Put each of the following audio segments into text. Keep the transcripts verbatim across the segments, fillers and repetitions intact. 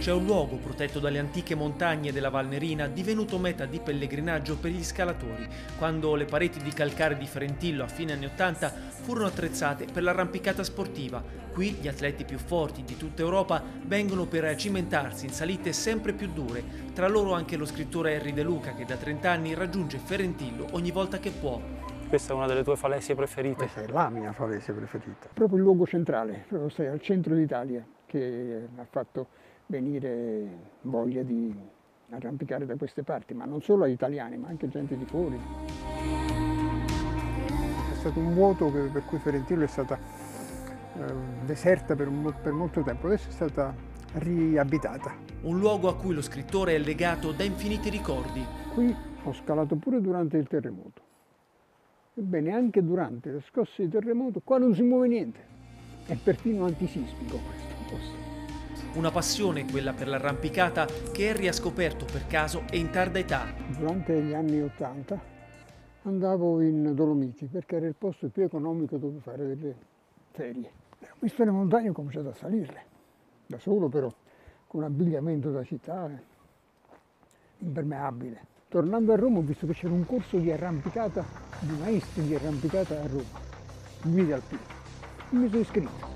C'è un luogo protetto dalle antiche montagne della Valnerina, divenuto meta di pellegrinaggio per gli scalatori, quando le pareti di calcare di Ferentillo a fine anni ottanta furono attrezzate per l'arrampicata sportiva. Qui gli atleti più forti di tutta Europa vengono per cimentarsi in salite sempre più dure, tra loro anche lo scrittore Erri De Luca, che da trenta anni raggiunge Ferentillo ogni volta che può. Questa è una delle tue falesie preferite? Questa è la mia falesia preferita. Proprio il luogo centrale, proprio stai al centro d'Italia, che ha fatto venire voglia di arrampicare da queste parti, ma non solo agli italiani, ma anche gente di fuori. È stato un vuoto che, per cui Ferentillo è stata eh, deserta per, un, per molto tempo, adesso è stata riabitata. Un luogo a cui lo scrittore è legato da infiniti ricordi. Qui ho scalato pure durante il terremoto. Ebbene, anche durante le scosse di terremoto qua non si muove niente. È perfino antisismico questo posto. Una passione, quella per l'arrampicata, che Erri ha scoperto per caso e in tarda età. Durante gli anni Ottanta andavo in Dolomiti perché era il posto più economico dove fare delle ferie. Ho visto le montagne e ho cominciato a salirle, da solo però, con abbigliamento da città, impermeabile. Tornando a Roma ho visto che c'era un corso di arrampicata, di maestri di arrampicata a Roma, guide alpine. Mi sono iscritto.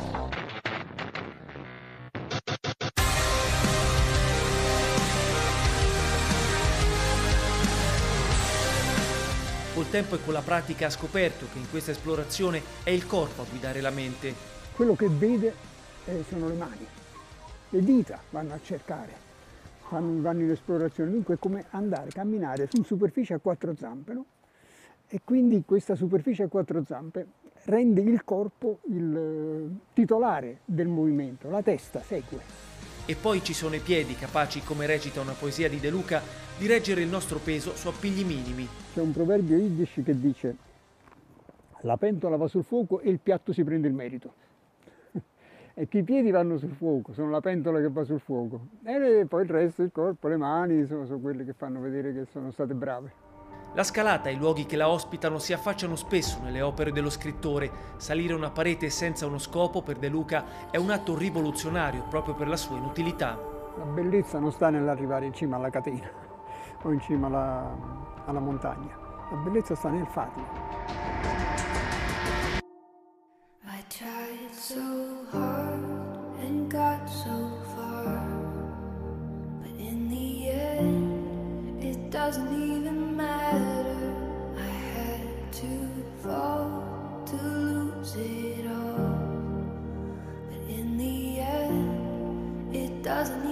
Col tempo e con la pratica ha scoperto che in questa esplorazione è il corpo a guidare la mente. Quello che vede eh, sono le mani, le dita vanno a cercare. Vanno in esplorazione, dunque è come andare, camminare su superficie a quattro zampe, no? E quindi questa superficie a quattro zampe rende il corpo il titolare del movimento, la testa segue. E poi ci sono i piedi capaci, come recita una poesia di De Luca, di reggere il nostro peso su appigli minimi. C'è un proverbio yiddish che dice: la pentola va sul fuoco e il piatto si prende il merito. E che i piedi vanno sul fuoco, sono la pentola che va sul fuoco. E poi il resto, il corpo, le mani, sono, sono quelle che fanno vedere che sono state brave. La scalata e i luoghi che la ospitano si affacciano spesso nelle opere dello scrittore. Salire una parete senza uno scopo per De Luca è un atto rivoluzionario proprio per la sua inutilità. La bellezza non sta nell'arrivare in cima alla catena o in cima alla, alla montagna. La bellezza sta nel farlo. I tried so hard and got so far, but in the end it doesn't even matter. I had to fall to lose it all, but in the end it doesn't even